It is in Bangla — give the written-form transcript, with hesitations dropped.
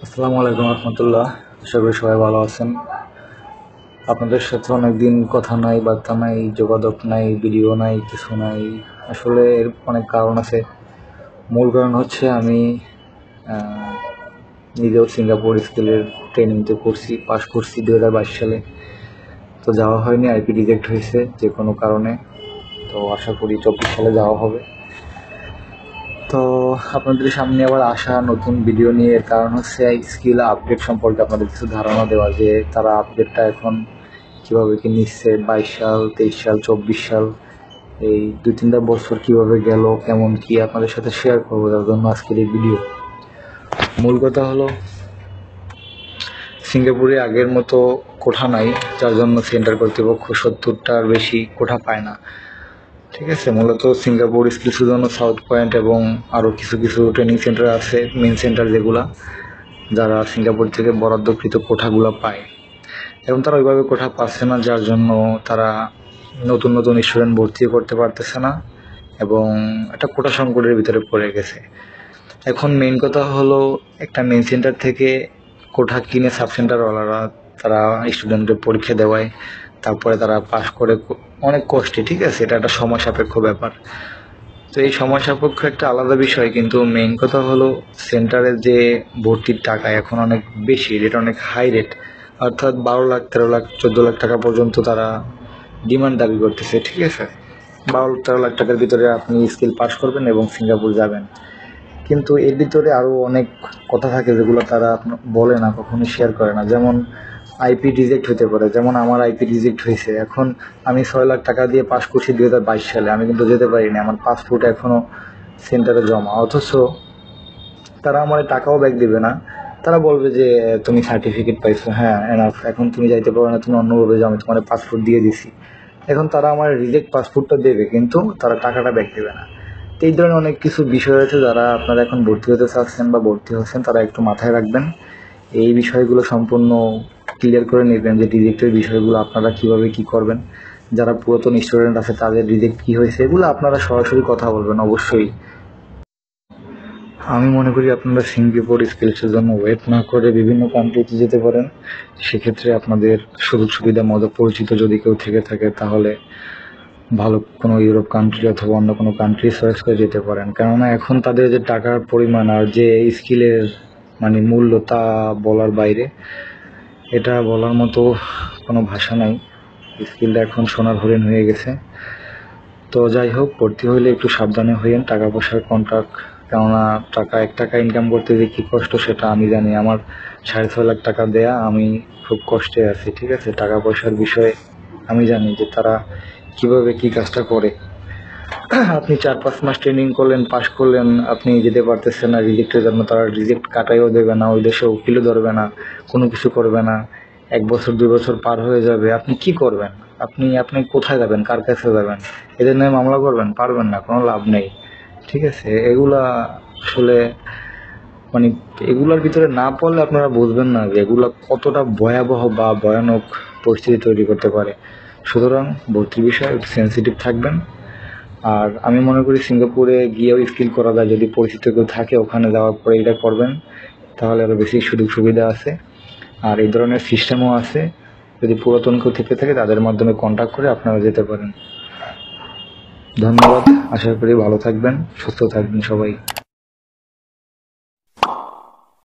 আসসালামু আলাইকুম রহমতুল্লাহ। আশা করি সবাই ভালো আছেন। আপনাদের সাথে অনেকদিন কথা নাই, বার্তা নাই, যোগাযোগ নাই, ভিডিও নাই, কিছু নাই। আসলে এর অনেক কারণ আছে। মূল কারণ হচ্ছে আমি আহ, নিজেও সিঙ্গাপুর স্কিলের ট্রেনিংতে করছি, পাশ করছি 2022 সালে। তো যাওয়া হয়নি, আইপি রিজেক্ট হয়েছে যে কোনো কারণে। তো আশা করি 24 সালে যাওয়া হবে। তো আপনাদের সামনে আবার আসা নতুন ভিডিও নিয়ে, এর কারণ হচ্ছে স্কিল আপডেট সম্পর্কে আপনাদের কিছু ধারণা দেওয়া, যে তারা আপডেটটা এখন কিভাবে কি নিচ্ছে। 22 সাল, 23 সাল, 24 সাল, এই 2-3টা বছর কিভাবে গেল, কেমন কি আপনাদের সাথে শেয়ার করবো, তার জন্য আজকের এই ভিডিও। মূল কথা হলো, সিঙ্গাপুরে আগের মতো কোঠা নাই, যার জন্য সেন্টার কর্তৃপক্ষ 70টার বেশি কোঠা পায় না। ঠিক আছে, মূলত সিঙ্গাপুর স্কিলসের জন্য সাউথ পয়েন্ট এবং আরও কিছু কিছু ট্রেনিং সেন্টার আছে, মেন সেন্টার যেগুলা, যারা সিঙ্গাপুর থেকে বরাদ্দকৃত কোঠাগুলো পায়। এবং তারা ওইভাবে কোঠা পাচ্ছে না, যার জন্য তারা নতুন নতুন স্টুডেন্ট ভর্তি করতে পারতেছে না এবং একটা কোটা সংকটের ভিতরে পড়ে গেছে। এখন মেইন কথা হলো, একটা মেন সেন্টার থেকে কোঠা কিনে সাব সেন্টারওয়ালারা তারা স্টুডেন্টদের পরীক্ষা দেওয়ায়, তারপরে তারা পাশ করে অনেক কষ্টে। ঠিক আছে, এটা একটা সময় সাপেক্ষ ব্যাপার। তো এই সময় সাপেক্ষ একটা আলাদা বিষয়, কিন্তু মেইন কথা হলো সেন্টারের যে ভর্তির টাকা এখন অনেক বেশি, রেট অনেক হাই রেট। অর্থাৎ 12 লাখ, 13 লাখ, 14 লাখ টাকা পর্যন্ত তারা ডিমান্ড দাবি করতেছে। ঠিক আছে, 12-13 লাখ টাকার ভিতরে আপনি স্কিল পাস করবেন এবং সিঙ্গাপুর যাবেন। কিন্তু এর ভিতরে আরও অনেক কথা থাকে যেগুলো তারা বলে না, কখনো শেয়ার করে না। যেমন আইপি রিজেক্ট হতে পারে, যেমন আমার আইপি রিজেক্ট হয়েছে। এখন আমি 6 লাখ টাকা দিয়ে পাস করছি 2022 সালে, আমি কিন্তু যেতে পারিনি, আমার পাসপোর্ট এখনও সেন্টারে জমা। অথচ তারা আমার টাকাও ব্যাক দিবে না। তারা বলবে যে তুমি সার্টিফিকেট পাইছো, হ্যাঁ এনাফ, এখন তুমি যাইতে পারো না, তুমি অন্যভাবে যাও, আমি তোমার পাসপোর্ট দিয়ে দিছি। এখন তারা আমার রিজেক্ট পাসপোর্টটা দেবে, কিন্তু তারা টাকাটা ব্যাক দেবে না। তো এই ধরনের অনেক কিছু বিষয় আছে, যারা আপনারা এখন ভর্তি হতে চাচ্ছেন বা ভর্তি হচ্ছেন, তারা একটু মাথায় রাখবেন। এই বিষয়গুলো সম্পূর্ণ ক্লিয়ার করে নেবেন, যে রিজেক্টের বিষয়গুলো আপনারা কিভাবে কি করবেন। যারা পুরাতন স্টুডেন্ট আছে তাদের রিজেক্ট কি হয়েছে, এগুলো আপনারা সরাসরি কথা বলবেন অবশ্যই। আমি মনে করি আপনারা সিঙ্গাপুর স্কিলসের জন্য ওয়েট না করে বিভিন্ন কান্ট্রিতে যেতে পারেন। সেক্ষেত্রে আপনাদের সুযোগ সুবিধা মতো পরিচিত যদি কেউ থেকে থাকে, তাহলে ভালো কোনো ইউরোপ কান্ট্রি অথবা অন্য কোনো কান্ট্রি চয়েস করে যেতে পারেন। কেননা এখন তাদের যে টাকার পরিমাণ আর যে স্কিলের মানে মূল্য, তা বলার বাইরে। এটা বলার মতো কোনো ভাষা নাই। স্কিলটা এখন সোনার হরিণ হয়ে গেছে। তো যাই হোক, ভর্তি হইলে একটু সাবধানে হইয়েন, টাকা পয়সার কন্ট্রাক্ট। কেননা টাকা 1 টাকা ইনকাম করতে যে কী কষ্ট সেটা আমি জানি। আমার 6.5 লাখ টাকা দেয়া, আমি খুব কষ্টে আছি। ঠিক আছে, টাকা পয়সার বিষয়ে আমি জানি যে তারা কিভাবে কি কাজটা করে। আপনি 4-5 মাস ট্রেনিং করলেন, পাশ করলেন, আপনি যেতে পারতেছেন না রিজেক্টের জন্য। তারা রিজেক্ট কাটাইও দেবে না, ওই দেশে উকিলও ধরবে না, কোনো কিছু করবে না। 1 বছর 2 বছর পার হয়ে যাবে, আপনি কি করবেন? আপনি আপনি কোথায় যাবেন, কার কাছে যাবেন? এদের নামে মামলা করবেন? পারবেন না, কোনো লাভ নেই। ঠিক আছে, এগুলা আসলে মানে এগুলার ভিতরে না পড়লে আপনারা বুঝবেন না যে এগুলা কতটা ভয়াবহ বা ভয়ানক পরিস্থিতি তৈরি করতে পারে। সুতরাং ভর্তির বিষয়ে সেন্সিটিভ থাকবেন। আর আমি মনে করি সিঙ্গাপুরে গিয়েও স্কিল করা যায়, যদি পরিচিত কেউ থাকে ওখানে যাওয়ার পরে এটা করবেন, তাহলে আরও বেশি সুযোগ সুবিধা আছে। আর এই ধরনের সিস্টেমও আছে, যদি পুরাতন কেউ থেকে থাকে তাদের মাধ্যমে কন্ট্যাক্ট করে আপনারা যেতে পারেন। ধন্যবাদ, আশা করি ভালো থাকবেন, সুস্থ থাকবেন সবাই।